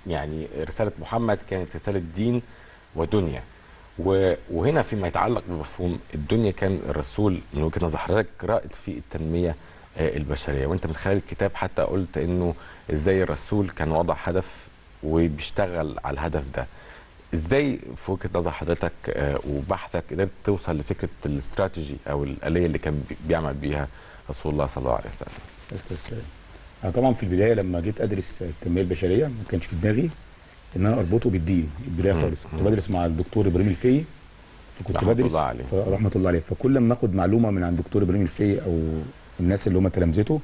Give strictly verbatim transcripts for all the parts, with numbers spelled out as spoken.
يعني رساله محمد كانت رساله دين ودنيا، وهنا فيما يتعلق بمفهوم الدنيا كان الرسول من وجهه نظر حضرتك رائد في التنميه البشريه، وانت من خلال الكتاب حتى قلت انه ازاي الرسول كان وضع هدف وبيشتغل على الهدف ده. ازاي في وجهه نظر حضرتك وبحثك قدرت توصل لفكره الاستراتيجي او الاليه اللي كان بيعمل بيها رسول الله صلى الله عليه وسلم؟ السلام. انا طبعا في البدايه لما جيت ادرس التنميه البشريه ما كانش في دماغي ان انا اربطه بالدين البدايه خالص. كنت بدرس مع الدكتور ابراهيم الفقي، فكنت رحمة بدرس الله عليه. رحمه الله عليه. فكل ما اخد معلومه من عند الدكتور ابراهيم الفقي او الناس اللي هم تلامذته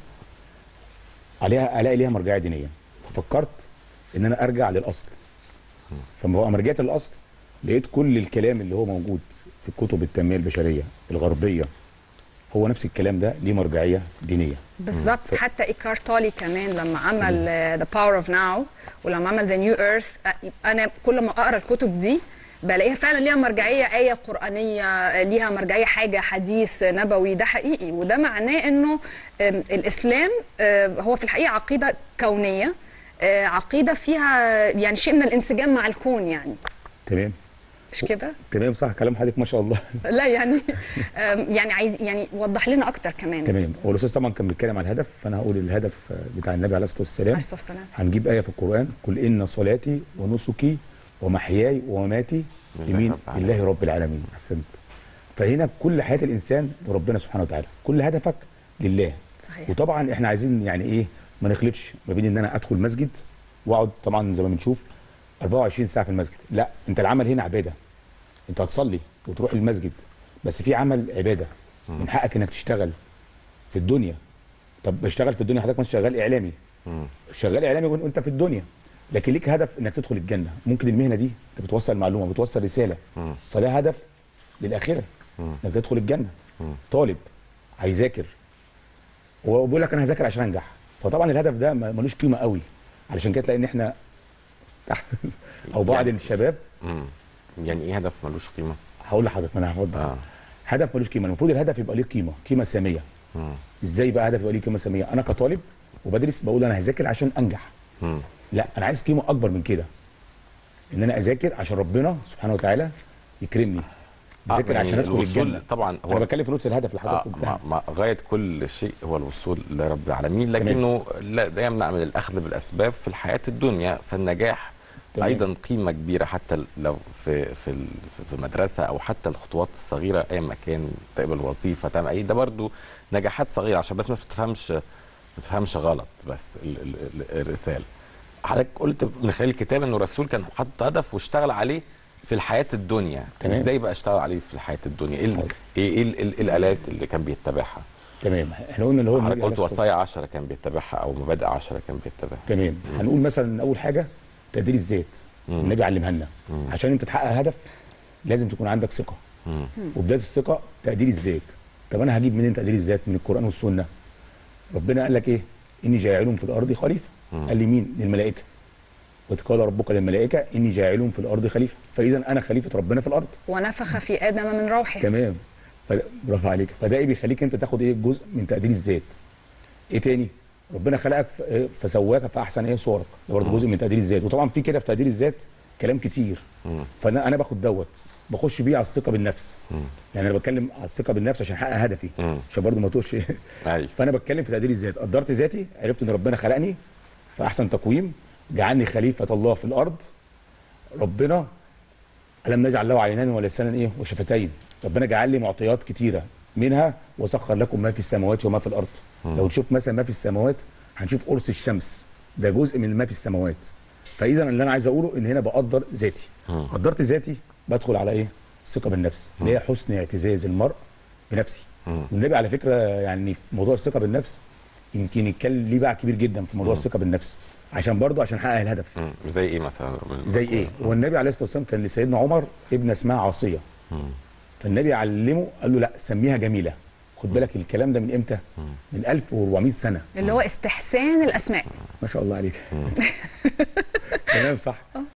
عليها الاقي ليها مرجعيه دينيه، ففكرت ان انا ارجع للاصل. فلما رجعت للاصل لقيت كل الكلام اللي هو موجود في كتب التنميه البشريه الغربيه هو نفس الكلام ده ليه مرجعيه دينيه. بالظبط. ف... حتى ايكار تولي كمان لما عمل ذا باور اوف ناو ولما عمل ذا نيو ايرث، انا كل ما اقرا الكتب دي بلاقيها فعلا ليها مرجعيه ايه قرانيه، ليها مرجعيه حاجه حديث نبوي، ده حقيقي. وده معناه انه الاسلام هو في الحقيقه عقيده كونيه، عقيده فيها يعني شيء من الانسجام مع الكون يعني. تمام. مش كده؟ تمام صح كلام حضرتك ما شاء الله. لا يعني يعني عايز يعني وضح لنا اكتر كمان. تمام. هو الاستاذ طبعا كان بيتكلم عن الهدف، فانا هقول الهدف بتاع النبي عليه الصلاه والسلام. عليه الصلاه والسلام. هنجيب ايه في القران: قل ان صلاتي ونسكي ومحياي ومماتي لمين؟ لله رب العالمين. احسنت. فهنا كل حياه الانسان لربنا سبحانه وتعالى، كل هدفك لله. صحيح. وطبعا احنا عايزين يعني ايه ما نخلطش ما بين ان انا ادخل مسجد واقعد طبعا زي ما بنشوف أربعة وعشرين ساعه في المسجد. لا، انت العمل هنا عباده، انت هتصلي وتروح المسجد، بس في عمل عباده من حقك انك تشتغل في الدنيا. طب بشتغل في الدنيا، حضرتك مش شغال اعلامي، شغال اعلامي وانت في الدنيا، لكن ليك هدف انك تدخل الجنه. ممكن المهنه دي انت بتوصل معلومه، بتوصل رساله، فده هدف للاخره انك تدخل الجنه. طالب هيذاكر وبيقول لك انا هذاكر عشان انجح، فطبعا الهدف ده ملوش قيمه قوي. علشان كده تلاقي ان احنا او بعض يعني الشباب امم يعني ايه هدف ملوش قيمه؟ هقول لحضرتك، ما انا هاخد آه. هدف ملوش قيمه. المفروض الهدف يبقى ليه قيمه، قيمه ساميه. مم. ازاي بقى هدف يبقى ليه قيمه ساميه؟ انا كطالب وبدرس بقول انا هذاكر عشان انجح. مم. لا، انا عايز قيمه اكبر من كده، ان انا اذاكر عشان ربنا سبحانه وتعالى يكرمني، اذاكر آه. عشان ادخل الجنه. طبعا هو انا بتكلم في نقطه الهدف اللي حضرتك قلتها. آه. غايه كل شيء هو الوصول لرب العالمين، لكنه لا, لا يمنع من الاخذ بالاسباب في الحياه الدنيا. فالنجاح تمام. ايضا قيمه كبيره، حتى لو في في في مدرسه او حتى الخطوات الصغيره، اي مكان تقبل وظيفه تعمل اي، ده برضو نجاحات صغيره عشان بس الناس ما تفهمش ما تفهمش غلط. بس ال ال الرساله حضرتك قلت من خلال الكتاب انه الرسول كان حاطط هدف واشتغل عليه في الحياه الدنيا. تمام. ازاي بقى اشتغل عليه في الحياه الدنيا؟ ايه ايه ايه الالات اللي كان بيتبعها؟ تمام. احنا قلنا اللي هو حضرتك قلت وصايا عشرة كان بيتبعها او مبادئ عشرة كان بيتبعها. تمام. مم. هنقول مثلا اول حاجه تقدير الذات. مم. النبي علمها لنا. عشان انت تحقق هدف لازم تكون عندك ثقه، وبدايه الثقه تقدير الذات. طب انا هجيب منين تقدير الذات؟ من القران والسنه. ربنا قال لك ايه؟ اني جاعل في الارض خليفه. مم. قال لي مين؟ للملائكه. وإذ قال ربك للملائكه اني جاعل في الارض خليفه، فاذا انا خليفه ربنا في الارض. ونفخ في ادم من روحه. تمام. برافو عليك. فده ايه بيخليك انت تاخد ايه؟ جزء من تقدير الذات. ايه تاني؟ ربنا خلقك فسواك فاحسن ايه صورك، ده برضه جزء من تقدير الذات. وطبعا في كده في تقدير الذات كلام كتير. مم. فانا انا باخد دوت بخش بيه على الثقه بالنفس. مم. يعني انا بتكلم على الثقه بالنفس عشان احقق هدفي، مم. عشان برضه ما توش ايوه. فانا بتكلم في تقدير الذات. قدرت ذاتي، عرفت ان ربنا خلقني في احسن تقويم، جعلني خليفه الله في الارض. ربنا الم نجعل له عينين ولسانا ايه وشفتين. ربنا جعل لي معطيات كتيره، منها وسخر لكم ما في السماوات وما في الارض. مم. لو نشوف مثلا ما في السماوات هنشوف قرص الشمس، ده جزء من ما في السماوات. فاذا اللي انا عايز اقوله ان هنا بقدر ذاتي. قدرت ذاتي بدخل على ايه؟ الثقه بالنفس، اللي هي حسن اعتزاز المرء بنفسه. والنبي على فكره يعني في موضوع الثقه بالنفس يمكن يتكلم ليه باع كبير جدا في موضوع الثقه بالنفس، عشان برضه عشان احقق الهدف. مم. زي ايه مثلا؟ زي ايه؟ والنبي عليه الصلاه والسلام كان لسيدنا عمر ابنه اسمها عاصيه. مم. فالنبي علمه قال له لا سميها جميله. خد بالك الكلام ده من امتى؟ من ألف وأربعمائة سنه، اللي هو استحسان الاسماء. ما شاء الله عليك. تمام صح.